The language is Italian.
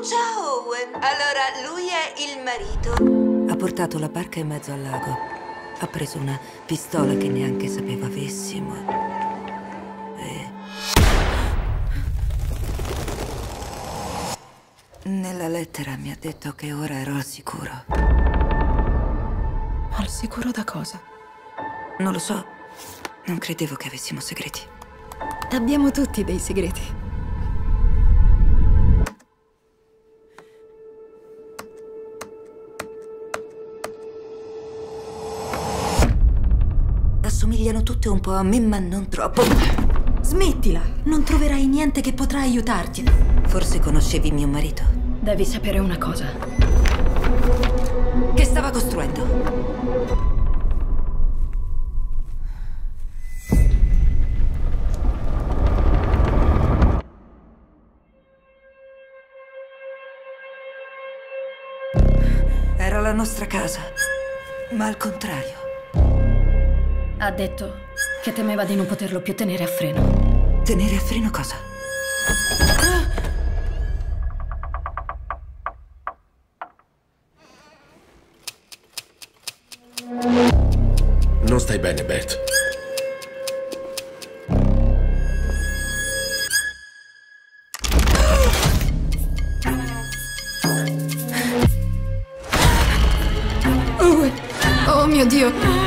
ciao Owen. Allora, lui è il marito. Ha portato la barca in mezzo al lago. Ha preso una pistola che neanche sapeva avessimo. E... nella lettera mi ha detto che ora ero al sicuro. Al sicuro da cosa? Non lo so. Non credevo che avessimo segreti. Abbiamo tutti dei segreti. Assomigliano tutte un po' a me, ma non troppo. Smettila! Non troverai niente che potrà aiutarti. Forse conoscevi mio marito. Devi sapere una cosa. Che stava costruendo? Era la nostra casa, ma al contrario. Ha detto che temeva di non poterlo più tenere a freno. Tenere a freno cosa? Non stai bene, Beth. Oh mio Dio!